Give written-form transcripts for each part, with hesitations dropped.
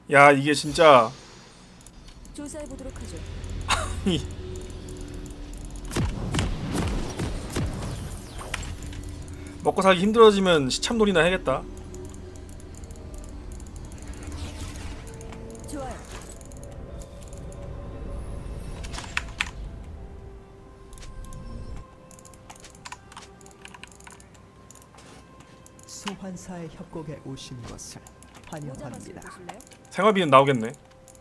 야 이게 진짜 조사해 보도록 하죠. 먹고 살기 힘들어지면 시참놀이나 해야겠다. 좋아요. 소환사의 협곡에 오신 것을 모자 말씀 환영합니다. 보실래요? 생활비는 나오겠네.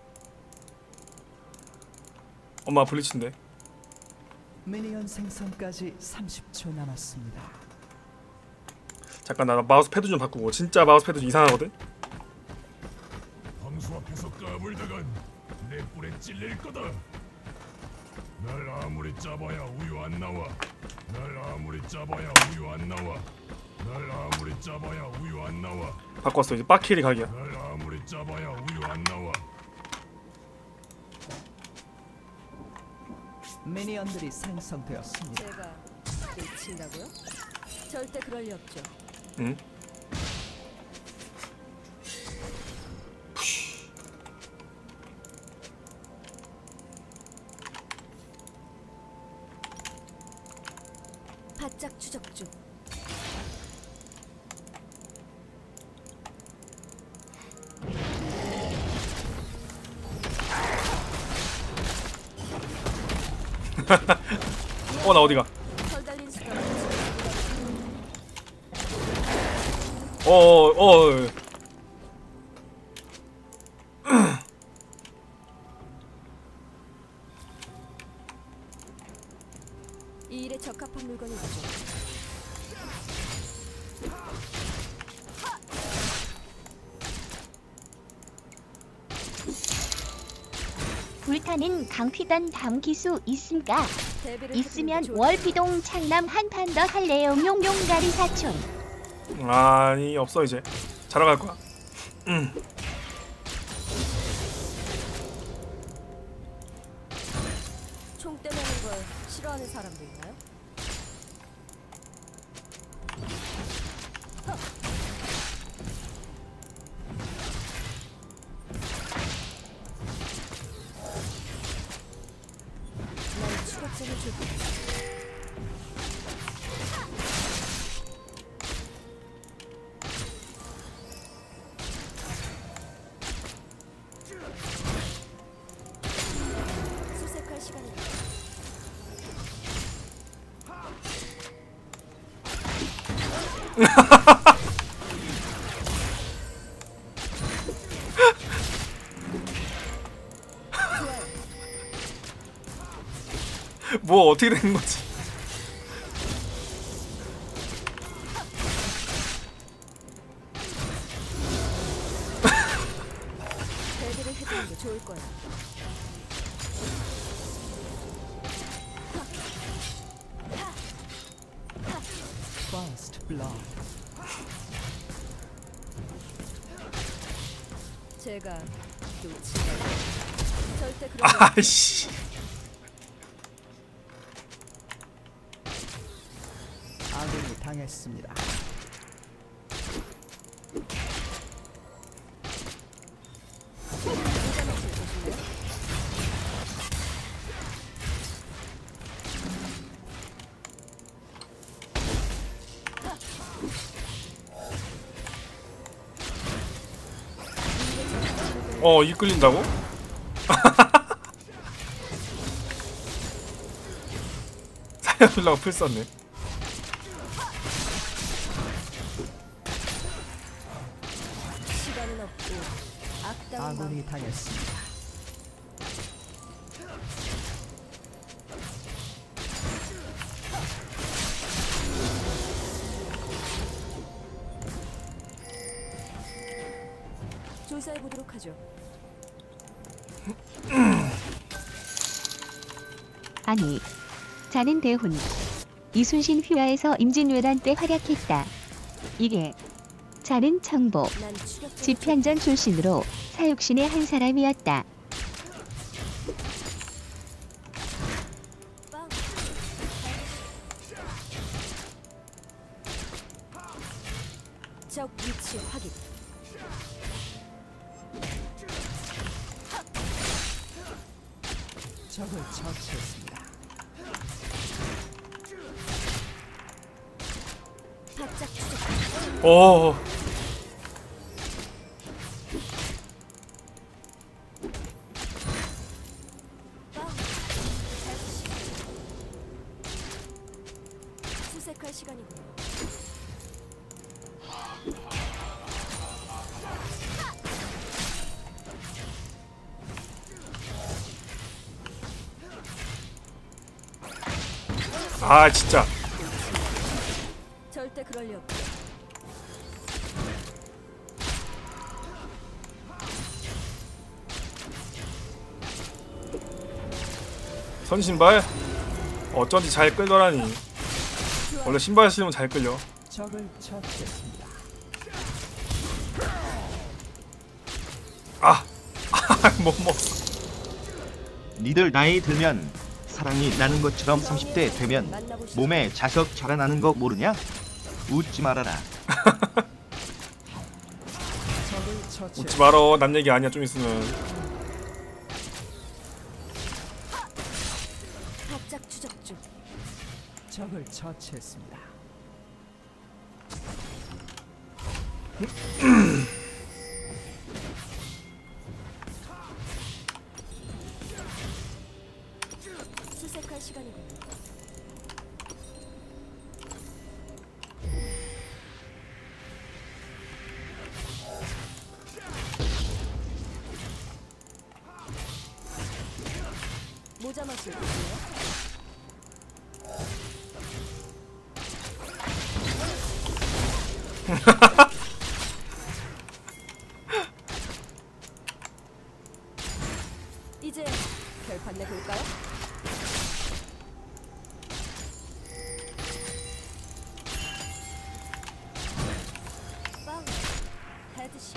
엄마 블리치인데. 미니언 생성까지 30초 남았습니다. 잠깐 나 마우스 패드 좀 바꾸고. 진짜 마우스 패드 좀 이상하거든. 황수 앞에서 까불다간 내 뿔에 찔릴 거다. 날 아무리 짜봐야 우유 안 나와. 날 아무리 짜봐야 우유 안 나와. 날 아무리 짜봐야 우유 안 나와. 바꿨어. 이제 빡킬이 각이야. 날 아무리 짜봐야 우유 안 나와. 미니언들이 생성되었습니다. 제가 놓친다고요? 절대 그럴 리 없죠. 응? 바짝 추적 중. 나 어디가? 털 달린 수가 어어어. 이 일에 적합한 물건이 있죠. 불타는 강피단 다음 기수 있습니까? 대비를 있으면 해두는 게 좋을 월피동 창남 한 판 더 할래요. 용용가리 사촌. 아니 없어 이제. 자러 갈 거야. 총 떼매는 걸 싫어하는 사람도 있나요? 난 추격전을 줄 거야. 수색할 시간이다. 뭐 어떻게 된 거지? 대비를 해두는 게 좋을 거야. First blood. 제가 놓친다. 절대 그럴 리 없죠. 아이씨. 아군이 당했습니다. 모자 말씀 보실래요? 이 끌린다고? 살려주려고 풀 썼네. 시간은 없고 악당은 아군이 당했습니다. 조사해 보도록 하죠. 아니, 자는 대훈. 이순신 휘하에서 임진왜란 때 활약했다. 이게 자는 청보. 난 추격전을 집현전 출신으로 사육신의 한 사람이었다. 빵. 적 위치 확인. 적을 처치했습니다. 바짝 추적. 오. 빵. 수색할 시간이군. 아 진짜. 절대 그럴 리 없다. 선신발 어쩐지 잘 끌더라니. 원래 신발 신으면 잘 끌려. 적을 처치했습니다. 아, 못 먹었어. 니들 나이 들면 사랑이 나는 것처럼 30대 되면 몸에 자석 자라나는 거 모르냐? 웃지 말아라. 적을 웃지 처치했습니다. 말어. 남 얘기 아니야. 좀 있으면. 바짝 추적 중. 적을 처치했습니다. 수색할 시간이군. 모자 맛을 보세요. 이제 결판 내볼까요? 빵 헤드샷.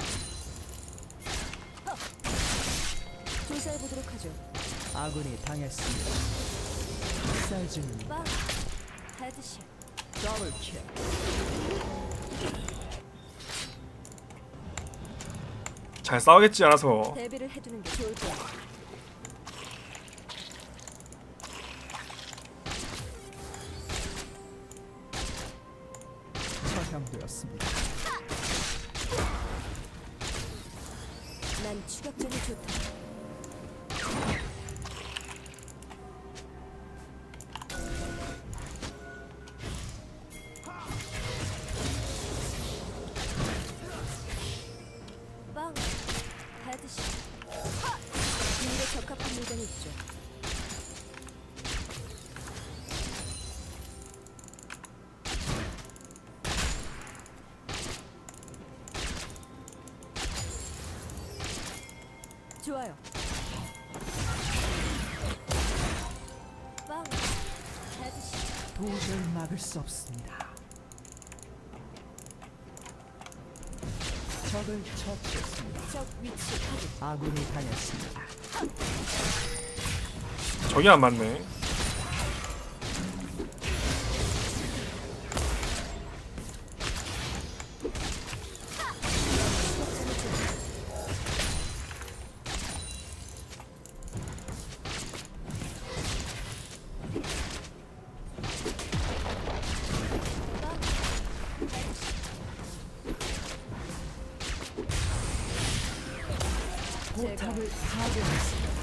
조사해보도록 하죠. 아군이 당했습니다. 학살 중입니다. 빵 헤드샷. 더블킬. 잘 싸우겠지 알아서. 대비를 해두는 게 좋을 거야. 처형되었습니다. 난 추격전이 좋다. 빵 헤드샷. 일에 적합한 물건이 있죠. 좋아요. 빵 헤드샷. 도저히 막을 수 없습니다. 적을 처치했습니다. 적 위치 확인. 아군이 당했습니다. 저기 안 맞네. 포탑을 파괴했습니다.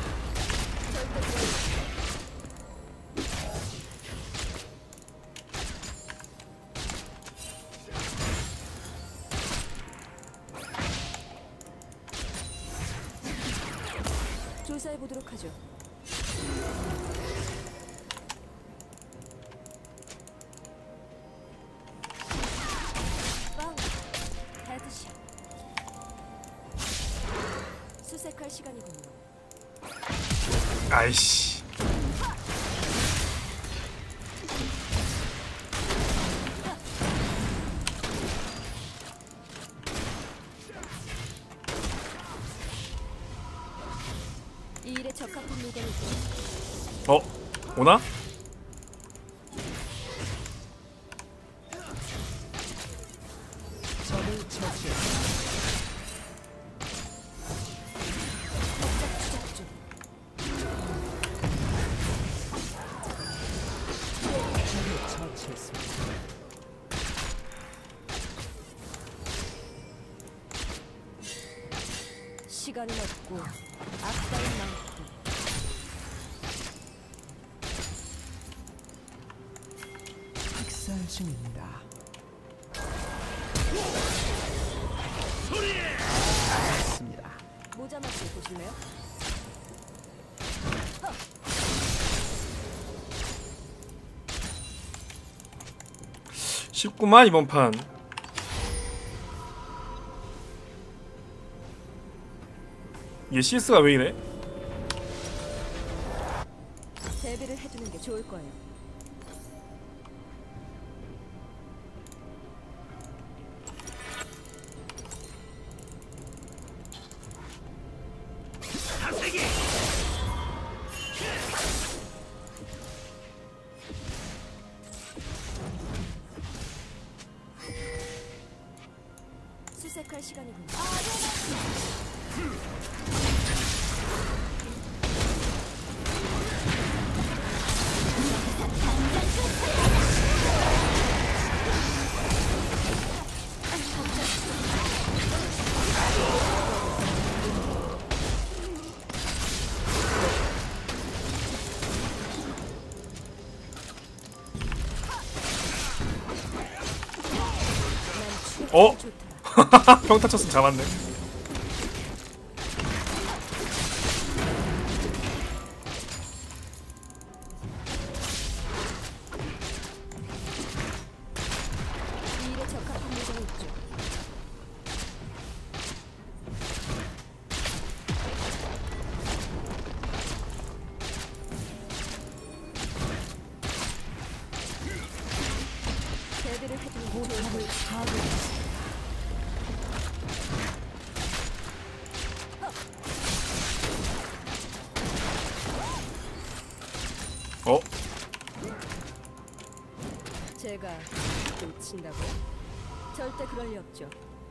조사해보도록 하죠. 빵 헤드샷. 수색할 시간이군요. 아이씨. 이 일에 적합한 물건이 있죠. 오나? 적을 처치했습니다. 바짝 추적 중. 시간은 없고 악사는 많고. 학살 중입니다. 맞습니다. 모자 맛을 보실래요? 쉽구만 이번 판. 얘 CS가 왜 이래? 대비를 해두는 게 좋을 거예요. 수색할 시간이군요. 어? 좋더라. 평타 쳤으면 잡았네. 이 일에 적합한 모자가 있죠. 대비를 해두는 게 좋을 거예요. 파괴했습니다. 어? 제가 놓친다고요? 절대 그럴 리 없죠.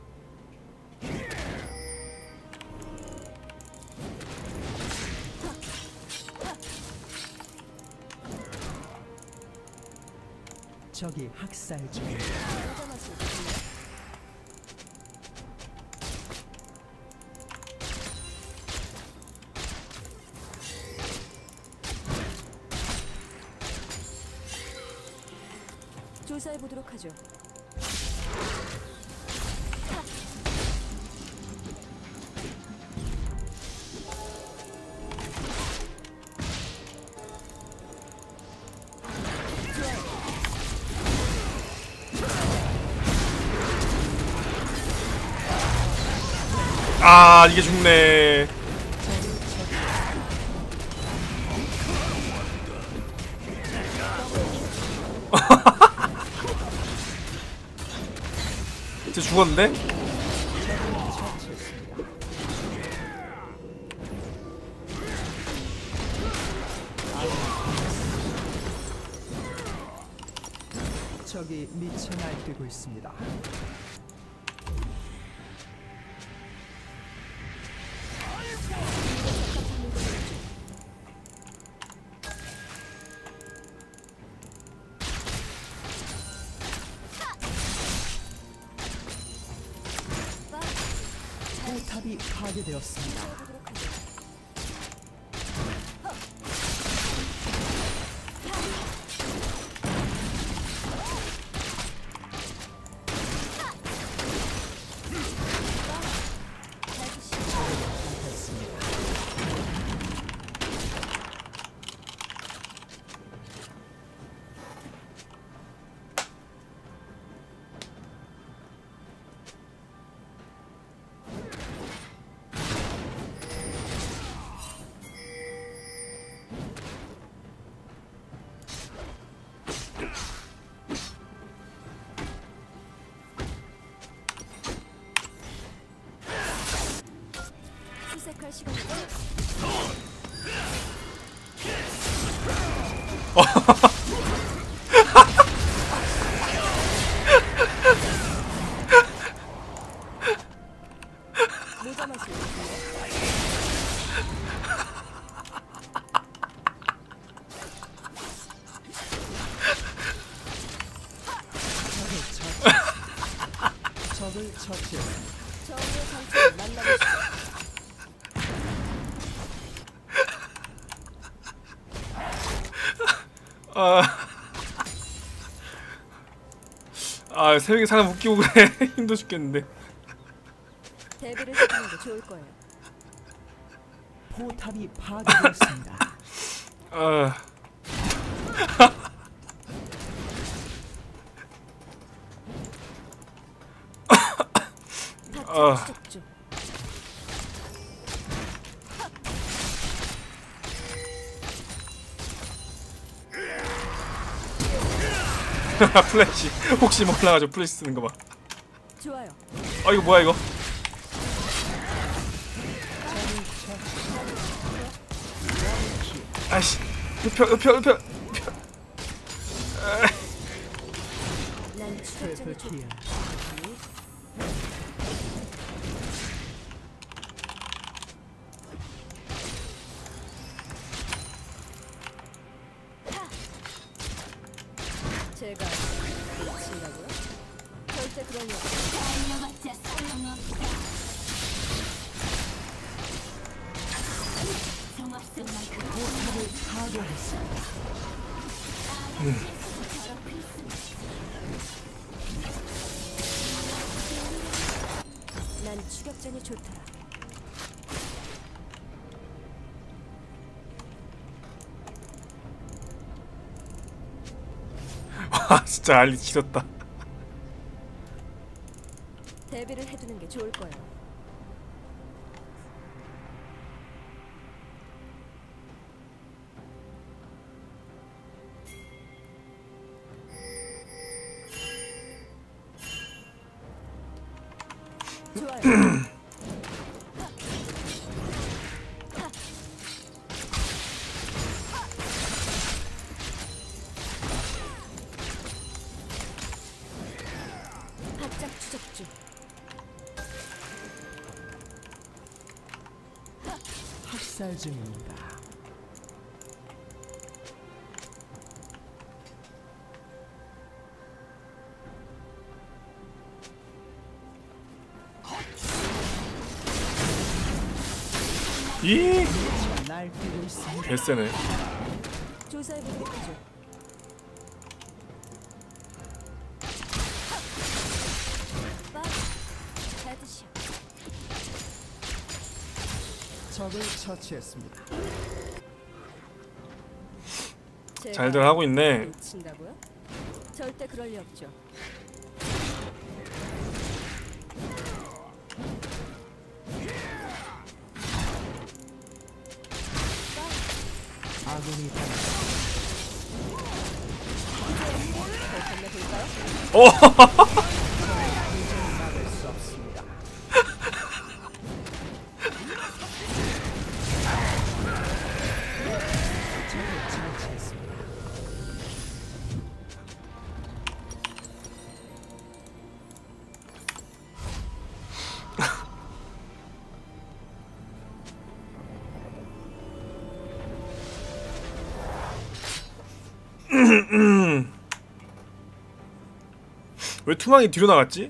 적이 학살 중입니다. 모자 맛을 보실래요? 조사해 보도록 하죠. 아 이게 죽네. 진짜 죽었는데? 적이 미쳐 날뛰고 있습니다. 포탑이 파괴되었습니다. 보도록 하죠. 수색할 시간이군요. 모자 맛을 보실래요? 적을 처치했습니다. 정의의 장치를 만나보시죠. 아, 아 새벽에 사람 웃기고 그래. 힘들어 죽겠는데. 대비를 해두는 게 좋을 거예요. 포탑이 파괴되었습니다. 아, 바짝 추적 중. 플래시. 혹시 몰라가지고 플래시 쓰는 거 봐. 좋아요. 아 이거 뭐야 이거? 아이씨, 흡혈. 난 추적전이 트리플 좋. 킬. 제가 미친다고요? 절대 그런 일 없어요. 달려봤자 소용없다. 정없을 만큼 포탑을 파괴했습니다. 난 추격전이 좋더라. 와 진짜 알리 지렸다. 대비를 해두는 게 좋을 거예요. 좋아요. 바짝 추적 중. 학살 중입니다. 이 날뛰고 있습니다. 개쎄네. 조사해보도록 하죠. 빠르. 헤드샷. 적을 처치했습니다. 제가 잘들 하고 있네. 미친다고요? 절대 그럴 리 없죠. 아군이 더 건네볼까요? 어. 막을 수 없습니다. 적을 처치했습니다. 왜 투망이 뒤로 나갔지?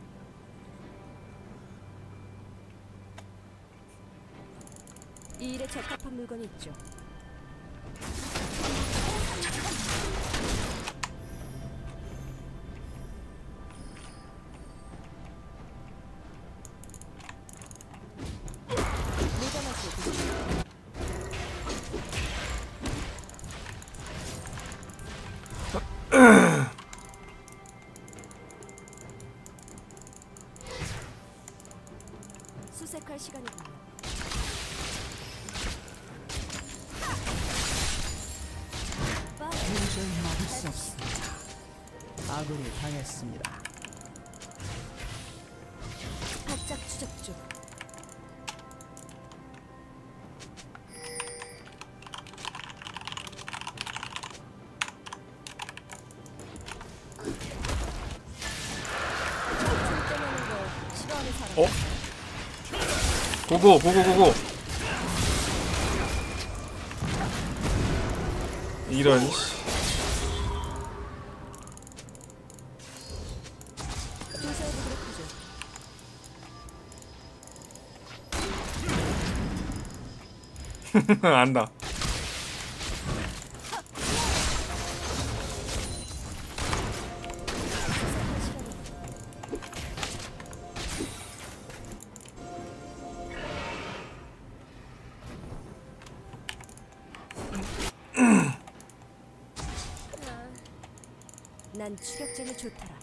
이 일에 적합한 물건이 있죠. 무덤하지 드시죠. 수색할 시간이군요. 빠르. 도저히 막을 수 없습니다. 아군이 당했습니다. 바짝 추적 중. 좀 떠나는 거 싫어하는 사람. 어? 고고. 이런. 씨. 조사해보도록 하죠. 안다. 난 추격전이 좋더라.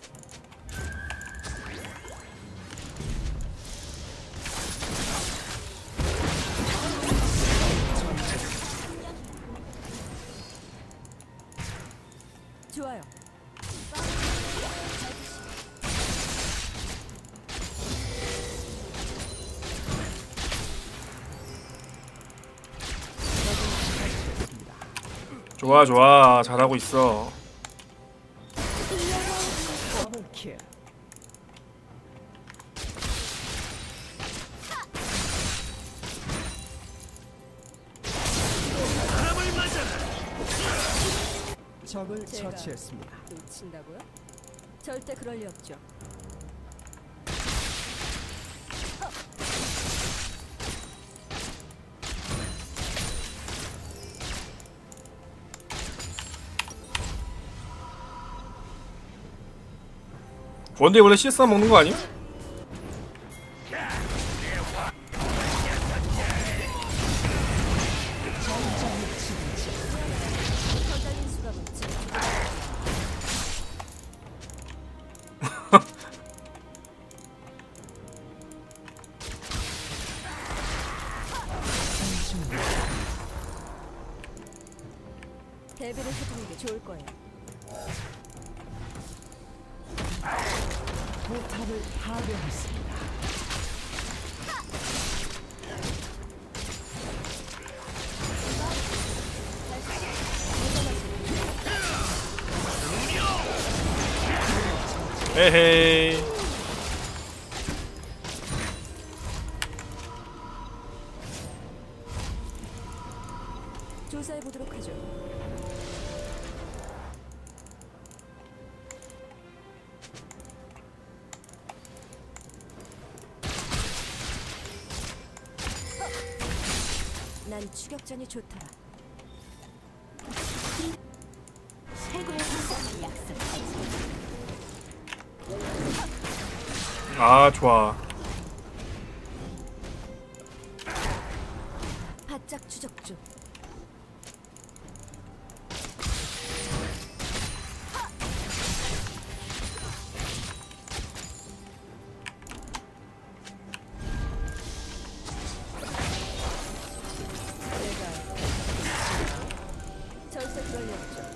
좋아요. 좋아 좋아 잘하고 있어. 더블킬. 적을 제가 처치했습니다. 놓친다고요? 절대 그럴 리 없죠. 원딜 원래 CS 먹는 거 아니야? 털달린 수갑은 제 대비를 해두는 게 좋을 거예요. 포탑을 파괴했습니다. 에헤이. 조사해 보도록 하죠. 난 추격전이 좋더라. 최고의 성공을 약속하지. 아 좋아. 바짝 추적 중. 절대 그럴 리 없죠.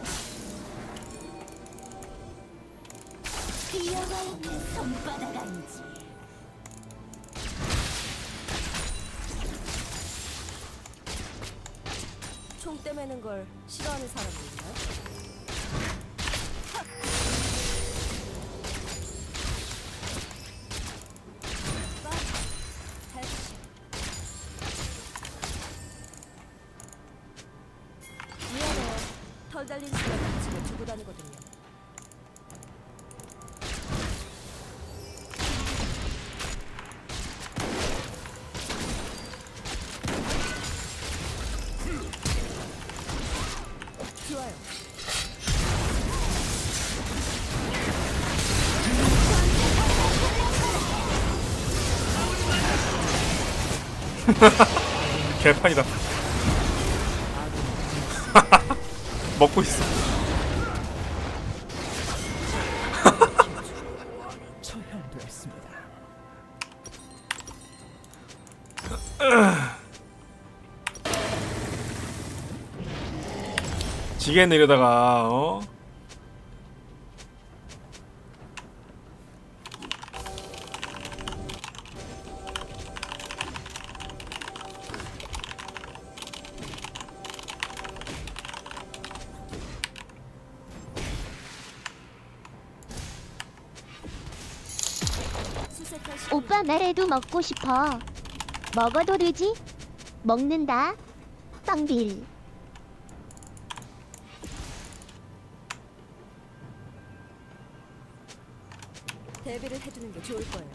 비어가 있는 손바닥 아니지. 총 떼매는 걸 싫어하는 사람이 있나요? 미안해요. 털 달린 수갑 집에 두고 다니거든요. 좋아요. 개판이다. 먹고 있어. 처형되었습니다. 지게 내려다가 어? 수색할 시간. 오빠 나래도 먹고 싶어. 먹어도 되지? 먹는다. 빵빌. 대비를 해두는 게 좋을 거예요.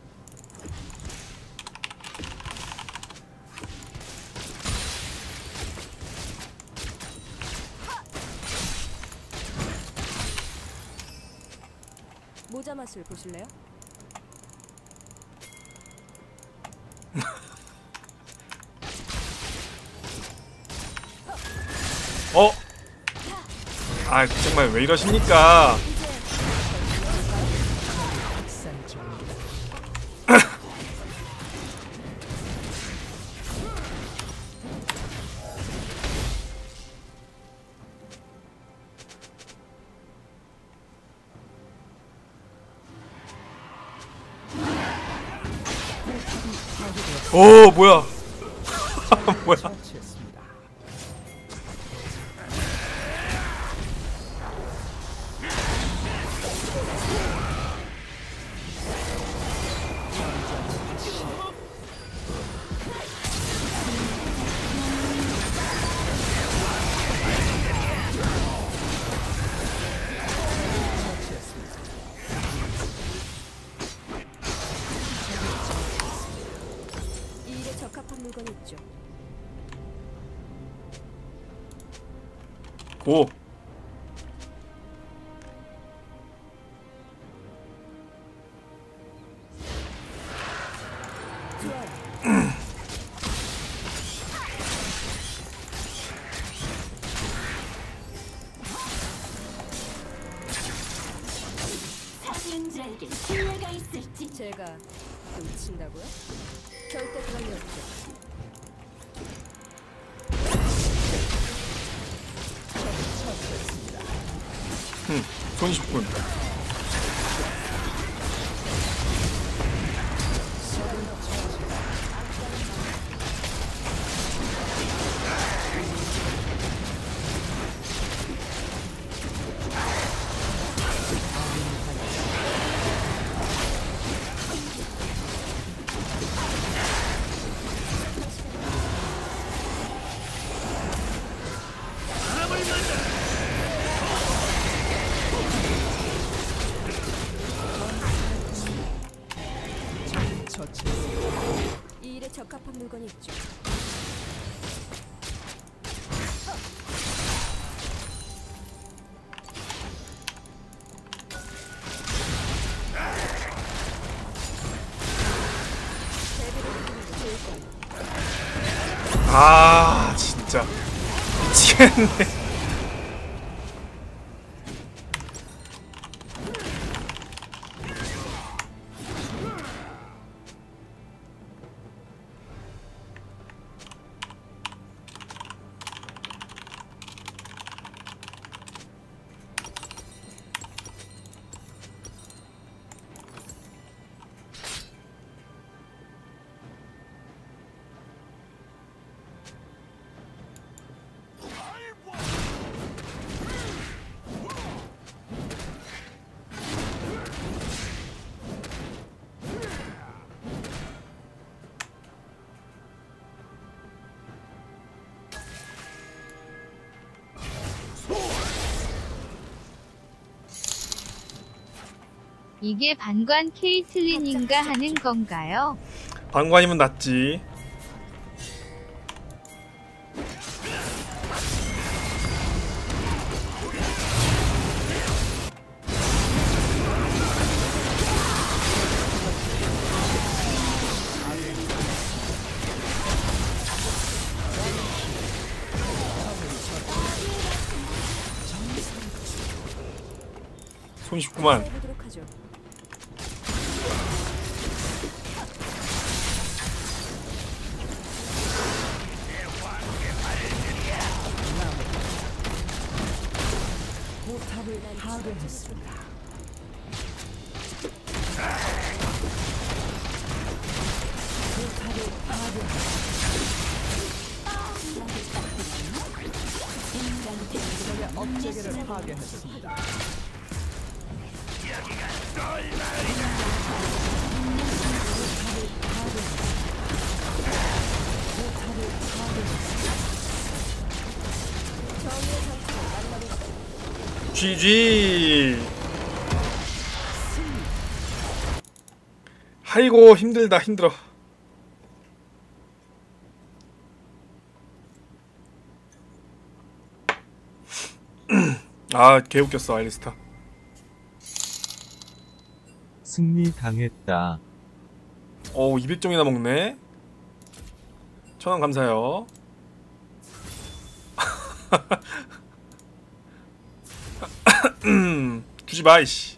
모자 맛을 보실래요? 어? 아 정말 왜 이러십니까? 오 뭐야? 뭐야? 이 일에 적합한 물건이 있죠. 고. 좋아요. 사실자에게 신뢰가 있을지. 제가 놓친다고요? 절대 그런 일 없죠. 손쉽군. 이 일에 적합한 물건이 있죠. 아 진짜 미치겠네. 이게 반관 케이틀린인가 하는 건가요? 방관이면 낫지. 손쉽구만. 해보도록 하죠. 포탑을 파괴했습니다. 포탑을 파괴했습니다. 적의 업체계를 파괴했습니다. 정의의 정체를 만나보시죠. GG. 아이고 힘들다 힘들어. 아 개웃겼어 알리스타. 승리 당했다. 오 200점이나 먹네. 1000원 감사해요. 주지 마 이씨.